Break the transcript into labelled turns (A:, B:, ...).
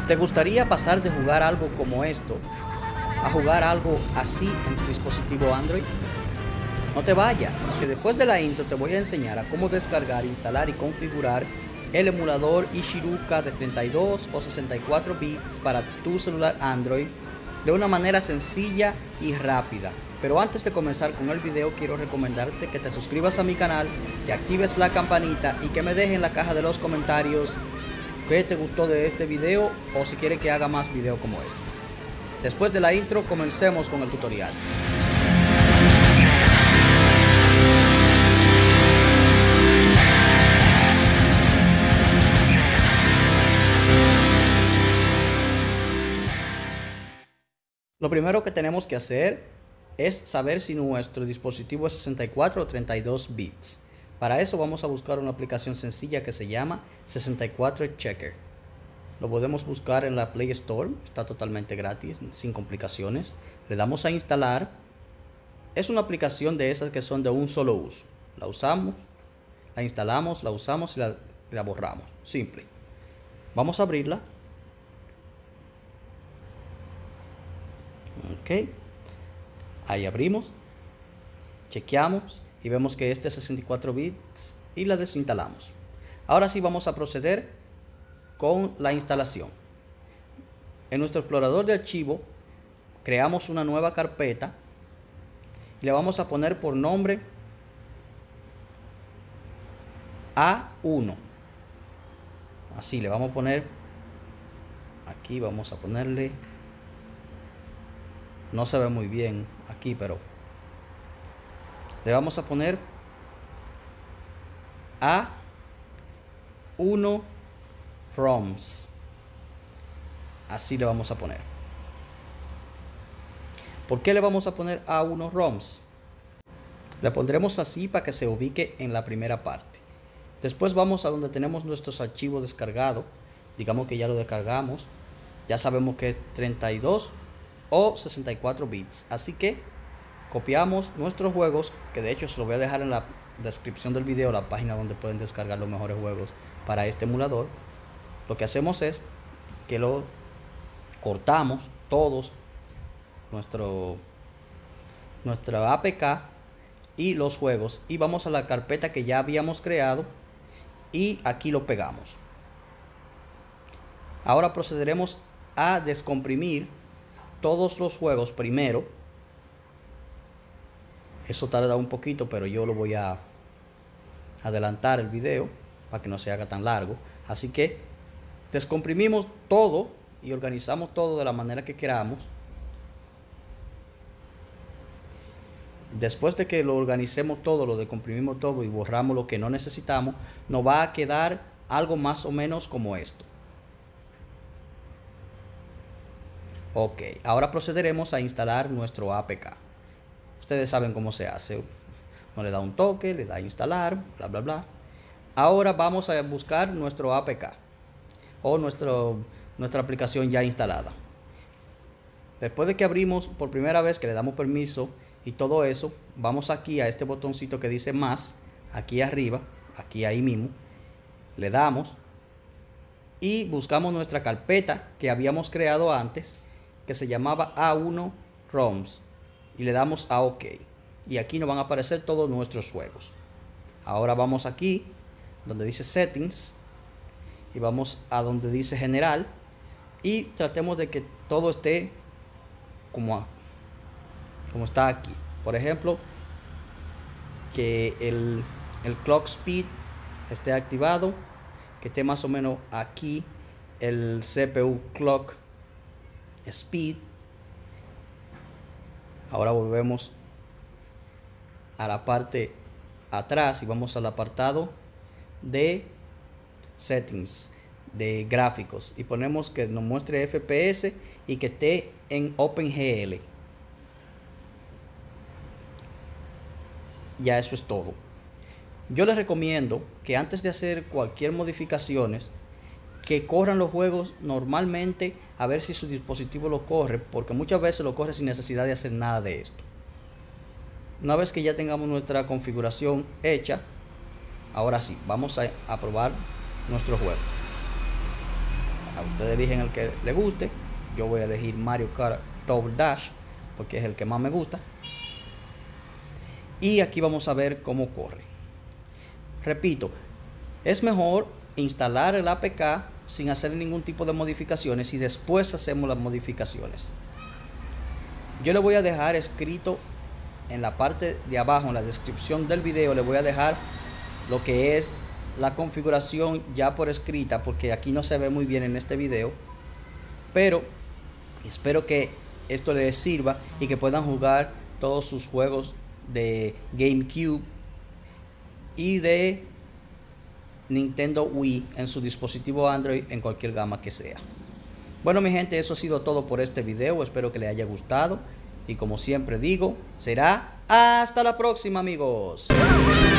A: ¿Te gustaría pasar de jugar algo como esto a jugar algo así en tu dispositivo Android? No te vayas, que después de la intro te voy a enseñar a cómo descargar, instalar y configurar el emulador Ishiruka de 32 o 64 bits para tu celular Android de una manera sencilla y rápida. Pero antes de comenzar con el video, quiero recomendarte que te suscribas a mi canal, que actives la campanita y que me dejes en la caja de los comentarios qué te gustó de este video o si quieres que haga más videos como este. Después de la intro, comencemos con el tutorial. Lo primero que tenemos que hacer es saber si nuestro dispositivo es 64 o 32 bits. Para eso vamos a buscar una aplicación sencilla que se llama 64 Checker. Lo podemos buscar en la Play Store, está totalmente gratis, sin complicaciones. Le damos a instalar. Es una aplicación de esas que son de un solo uso. La usamos, la instalamos, la usamos y la borramos. Simple. Vamos a abrirla. Ok, ahí abrimos, chequeamos y vemos que este es 64 bits y la desinstalamos. Ahora sí vamos a proceder con la instalación. En nuestro explorador de archivo creamos una nueva carpeta y le vamos a poner por nombre A1. Así le vamos a poner, aquí vamos a ponerle. No se ve muy bien aquí, pero le vamos a poner A1 ROMs. Así le vamos a poner. ¿Por qué le vamos a poner A1 ROMs? Le pondremos así para que se ubique en la primera parte. Después vamos a donde tenemos nuestros archivos descargados. Digamos que ya lo descargamos. Ya sabemos que es 32 o 64 bits, así que copiamos nuestros juegos, que de hecho se lo voy a dejar en la descripción del video, la página donde pueden descargar los mejores juegos para este emulador. Lo que hacemos es que lo cortamos todos, nuestra APK y los juegos, y vamos a la carpeta que ya habíamos creado y aquí lo pegamos. Ahora procederemos a descomprimir todos los juegos primero. Eso tarda un poquito, pero yo lo voy a adelantar el video para que no se haga tan largo. Así que descomprimimos todo y organizamos todo de la manera que queramos. Después de que lo organicemos todo, lo descomprimimos todo y borramos lo que no necesitamos, nos va a quedar algo más o menos como esto. Ok, ahora procederemos a instalar nuestro APK. Ustedes saben cómo se hace. Uno le da un toque, le da a instalar, bla bla bla. Ahora vamos a buscar nuestro APK o nuestra aplicación ya instalada. Después de que abrimos por primera vez, que le damos permiso y todo eso, vamos aquí a este botoncito que dice más, aquí arriba, aquí ahí mismo. Le damos y buscamos nuestra carpeta que habíamos creado antes, que se llamaba A1 ROMs, y le damos a OK, y aquí nos van a aparecer todos nuestros juegos. Ahora vamos aquí donde dice Settings y vamos a donde dice General y tratemos de que todo esté como está aquí. Por ejemplo, que el clock speed esté activado, que esté más o menos aquí el CPU clock speed. Ahora volvemos a la parte atrás y vamos al apartado de settings, de gráficos, y ponemos que nos muestre FPS y que esté en OpenGL. Ya eso es todo. Yo les recomiendo que antes de hacer cualquier modificaciones, que corran los juegos normalmente, a ver si su dispositivo lo corre, porque muchas veces lo corre sin necesidad de hacer nada de esto. Una vez que ya tengamos nuestra configuración hecha, ahora sí, vamos a probar nuestro juego. Ustedes eligen el que les guste. Yo voy a elegir Mario Kart Double Dash porque es el que más me gusta. Y aquí vamos a ver cómo corre. Repito, es mejor instalar el APK sin hacer ningún tipo de modificaciones y después hacemos las modificaciones. Yo le voy a dejar escrito en la parte de abajo, en la descripción del video, le voy a dejar lo que es la configuración ya por escrita, porque aquí no se ve muy bien en este video, pero espero que esto les sirva y que puedan jugar todos sus juegos de GameCube y de Nintendo Wii en su dispositivo Android en cualquier gama que sea. Bueno, mi gente, eso ha sido todo por este video. Espero que les haya gustado y como siempre digo, será hasta la próxima, amigos.